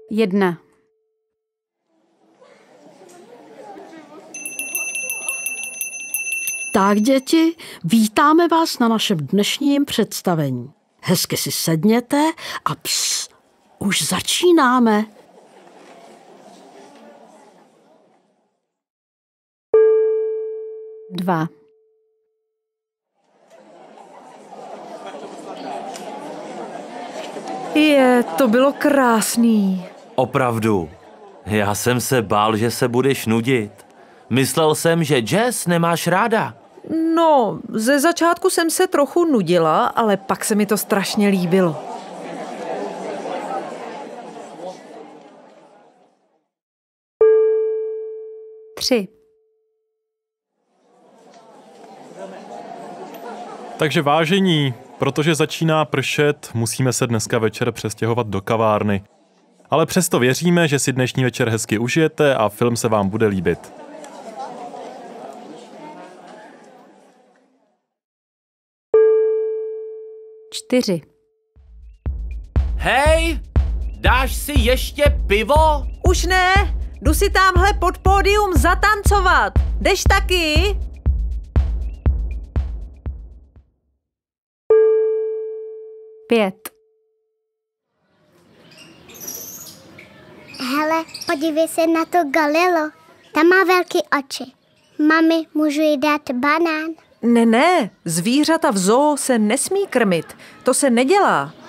1. Tak, děti, vítáme vás na našem dnešním představení. Hezky si sedněte a už začínáme. Dva. To bylo krásný. Opravdu. Já jsem se bál, že se budeš nudit. Myslel jsem, že jazz nemáš ráda. No, ze začátku jsem se trochu nudila, ale pak se mi to strašně líbilo. Tři. Takže vážení, protože začíná pršet, musíme se dneska večer přestěhovat do kavárny. Ale přesto věříme, že si dnešní večer hezky užijete a film se vám bude líbit. Čtyři. Hej, dáš si ještě pivo? Už ne, jdu si támhle pod pódium zatancovat. Jdeš taky? Pět. Hele, podívej se na to Galilo. Tam má velký oči. Mami, můžu jí dát banán? Ne, zvířata v zoo se nesmí krmit. To se nedělá.